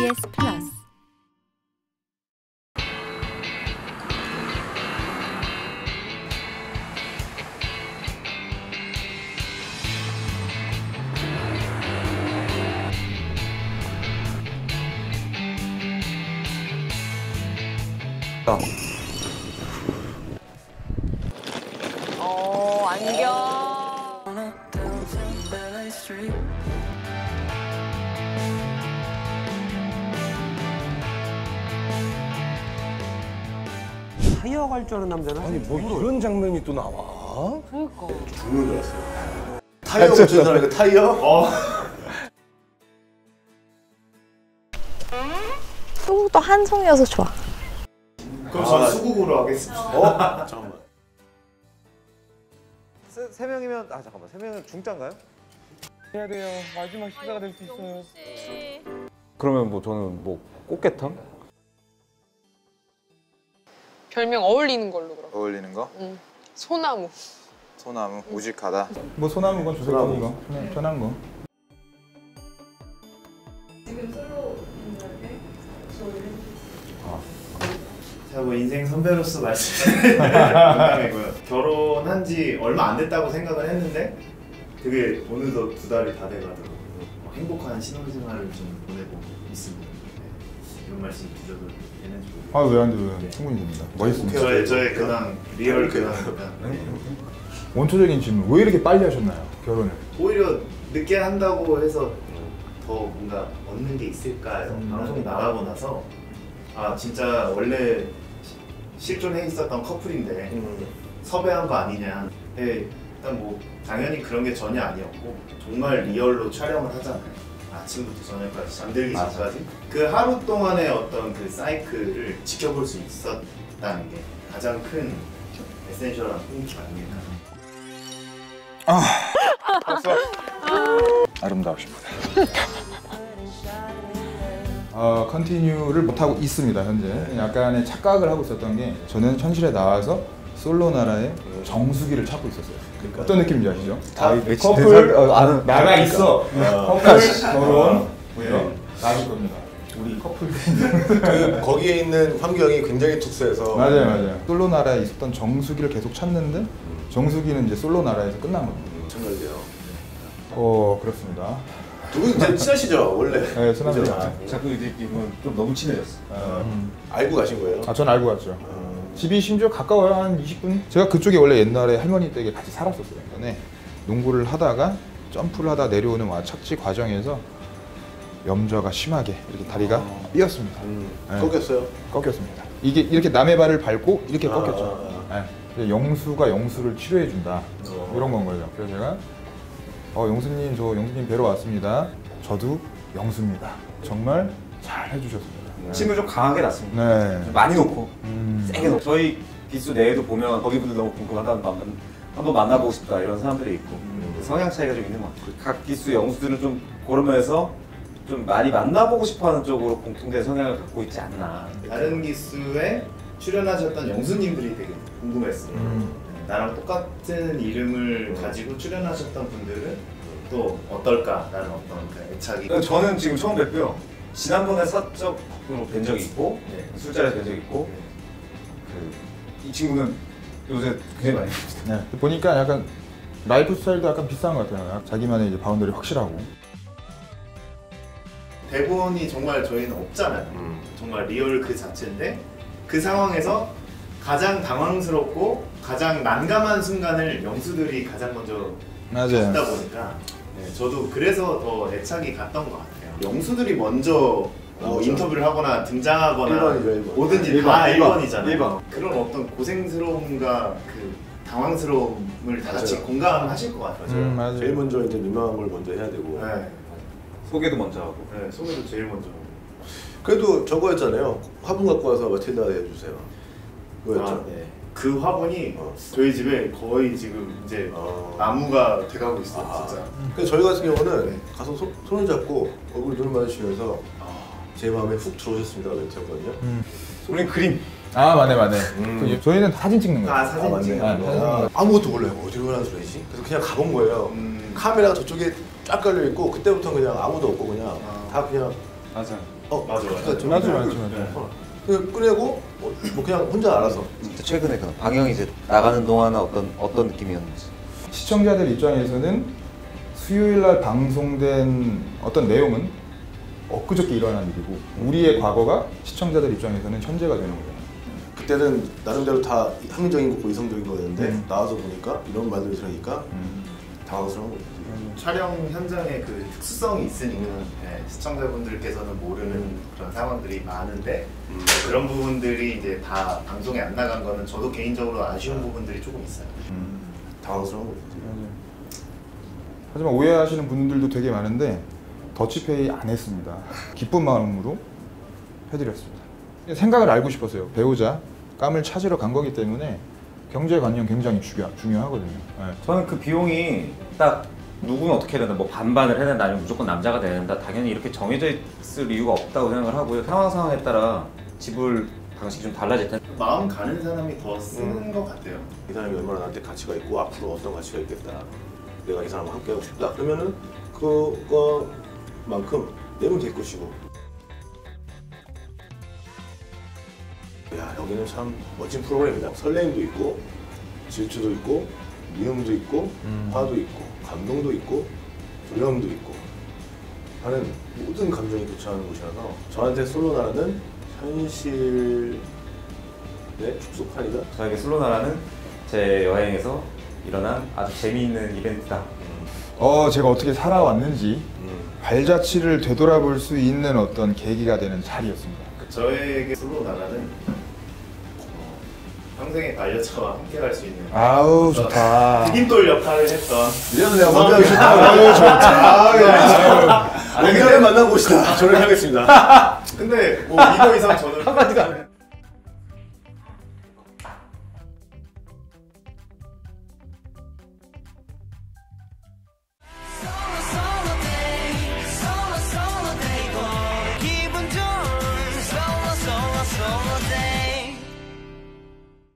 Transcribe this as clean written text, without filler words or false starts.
KBS 플러스 안경. 타이어 갈 줄 아는 남자는 아니 뭐 이런 장면이 또 나와? 그러니까. 죽는 줄 알았어요. 타이어 고치는 사람이 타이어? 수국도 한 송이어서 좋아. 그럼 저는 수국으로 하겠습니다. 잠깐만. 세 명이면 잠깐만 세 명은 중짜인가요? 해야 돼요. 마지막 식사가 될 수 있어요. 그러면 뭐 저는 뭐 꽃게탕? 별명 어울리는 걸로 그럼. 어울리는 거? 응. 소나무. 소나무, 우직하다. 뭐 소나무건 주세요. 거. 편한 거. 제가 뭐 인생 선배로서 말씀드리는 농담이고요. 결혼한 지 얼마 안 됐다고 생각을 했는데 되게 어느덧 2달이 다 돼가더라고요. 행복한 신혼생활을 좀 보내고 있습니다. 네. 이런 말씀 드려도 되는지 모르겠어요. 아 왜 안 돼요? 충분히 됩니다. 멋있습니다. 저의 근황, 리얼 근황입니다. 네. 원초적인 질문. 왜 이렇게 빨리 하셨나요? 결혼을? 오히려 늦게 한다고 해서 더 뭔가 얻는 게 있을까요? 방송 나가고 나서 아 진짜 원래 실존해 있었던 커플인데 섭외한 거 아니냐. 네, 일단 뭐 당연히 그런 게 전혀 아니었고 정말 리얼로 촬영을 하잖아요. 아침부터 저녁까지 잠들기 전까지 그 하루 동안의 어떤 그 사이클을 지켜볼 수 있었다는 게 가장 큰 에센셜한 포인트 아닙니까? 아름다우십니다. 컨티뉴를 못하고 있습니다. 현재 약간의 착각을 하고 있었던 게 저는 현실에 나와서 솔로 나라의 정수기를 찾고 있었어요. 그러니까 어떤 느낌인지 아시죠? 커플 아는 나가 있어. 커플 결혼 나갈 겁니다. 우리 커플 그 거기에 있는 환경이 굉장히 특수해서 맞아요. 솔로 나라에 있었던 정수기를 계속 찾는데 정수기는 이제 솔로 나라에서 끝난 겁니다. 정말요. 그렇습니다. 두 분 이제 친하시죠 원래? 네, 친합니다. 자꾸 이제 좀 너무 친해졌어. 알고 가신 거예요? 전 알고 갔죠. 집이 심지어 가까워요. 한 20분. 제가 그쪽에 원래 옛날에 할머니 댁에 같이 살았었어요. 전에 농구를 하다가 점프를 하다 내려오는 착지 과정에서 염좌가 심하게 이렇게 다리가 삐었습니다. 네. 꺾였어요? 꺾였습니다. 이게 이렇게 남의 발을 밟고 이렇게 꺾였죠. 네. 영수가 영수를 치료해 준다. 이런 건 거예요. 그래서 제가 영수님, 저 영수님 뵈러 왔습니다. 저도 영수입니다. 정말 잘 해주셨습니다. 침을 좀 강하게 났습니다. 네. 좀 많이 놓고 세게 놓고. 저희 기수 내에도 보면 거기 분들 너무 궁금하다, 한번 만나보고 싶다 이런 사람들이 있고 성향 차이가 좀 있는 것 같아요. 각 기수 영수들은 좀 그런 면에서 좀 많이 만나보고 싶어하는 쪽으로 공통된 성향을 갖고 있지 않나. 다른 기수에 출연하셨던 영수님들이 되게 궁금했어요. 나랑 똑같은 이름을 가지고 출연하셨던 분들은 또 어떨까라는 어떤 그 애착이. 저는 지금 처음 뵙고요. 지난번에 사적으로 뵌 적이 있고 술자리에서 뵌 적이 있고 이 친구는 요새 굉장히 많이 봅니다. 네. 보니까 약간 라이프 스타일도 약간 비슷한 것 같아요. 자기만의 이제 바운더리 확실하고. 대본이 정말 저희는 없잖아요. 정말 리얼 그 자체인데 그 상황에서 가장 당황스럽고 가장 난감한 순간을 영수들이 가장 먼저 갔다 보니까 저도 그래서 더 애착이 갔던 것 같아요. 영수들이 먼저 인터뷰를 하거나 등장하거나 1번이죠, 1번. 뭐든지 다 1번이잖아요. 1번. 그런 어떤 고생스러움과 그 당황스러움을 다 같이 공감하실 것 같아요. 맞아요. 제일 먼저 이제 민망한 걸 먼저 해야 되고. 네. 소개도 먼저 하고. 네, 소개도 제일 먼저. 그래도 저거였잖아요. 화분 갖고 와서 마틸다 해주세요. 그거였죠. 네. 그 화분이 저희 집에 거의 지금 이제 나무가 돼가고 있어요, 진짜. 그래서 저희 같은 경우는 가서 손을 잡고 얼굴 눈을 마주치면서 제 마음에 훅 들어오셨습니다 멘트였거든요. 우린 그림. 맞네. 저희는 사진 찍는 거예요. 사진 찍는 거. 아무것도 몰라요. 어디로 가는 소리지? 그래서 그냥 가본 거예요. 카메라가 저쪽에 쫙 깔려 있고 그때부터 그냥 아무도 없고 그냥 다 그냥 맞아. 맞아. 맞아. 꺼내고 뭐 그냥 혼자 알아서. 최근에 그 방영이 이제 나가는 동안은 어떤 느낌이었는지. 시청자들 입장에서는 수요일 날 방송된 어떤 내용은 엊그저께 일어난 일이고 우리의 과거가 시청자들 입장에서는 현재가 되는 거예요. 그때는 나름대로 다 합리적인 거고 이성적인 거였는데 나와서 보니까 이런 말들을 들으니까 당황스러운 거죠. 촬영 현장에 그 특수성이 있으니까 시청자분들께서는 모르는 그런 상황들이 많은데 그런 부분들이 이제 다 방송에 안 나간 거는 저도 개인적으로 아쉬운 부분들이 조금 있어요. 당황스러운 거죠. 하지만 오해하시는 분들도 되게 많은데 더치페이 안 했습니다. 기쁜 마음으로 해드렸습니다. 생각을 알고 싶었어요. 배우자 감을 찾으러 간 거기 때문에 경제관념 굉장히 중요하거든요. 네. 저는 그 비용이 딱 누구는 어떻게 해야 된다, 뭐 반반을 해야 된다, 아니면 무조건 남자가 돼야 된다, 당연히 이렇게 정해져 있을 이유가 없다고 생각을 하고요. 상황에 따라 지불 방식이 좀 달라질 텐데 마음 가는 사람이 더 쓰는 것 같아요. 이 사람이 얼마나 나한테 가치가 있고 앞으로 어떤 가치가 있겠다. 내가 이 사람과 함께 하고 싶다. 그러면은 그거만큼 내면 될 것이고. 야, 여기는 참 멋진 프로그램이다. 설렘도 있고 질투도 있고 미움도 있고 화도 있고 감동도 있고 두려움도 있고 하는 모든 감정이 교차하는 곳이라서 저한테 솔로나라는 현실의 축소판이다. 저에게 솔로나라는 제 여행에서 일어난 아주 재미있는 이벤트다. 제가 어떻게 살아왔는지 발자취를 되돌아볼 수 있는 어떤 계기가 되는 자리였습니다. 저에게 솔로 나라는 평생의 반려자와 함께 갈 수 있는 아우 좋다. 디딤돌 역할을 했던 이래서 내가 먼저 하고 싶다. 아유 좋다. 언제 만나고 싶다. 저를 하겠습니다. 근데 뭐 이거 이상 저는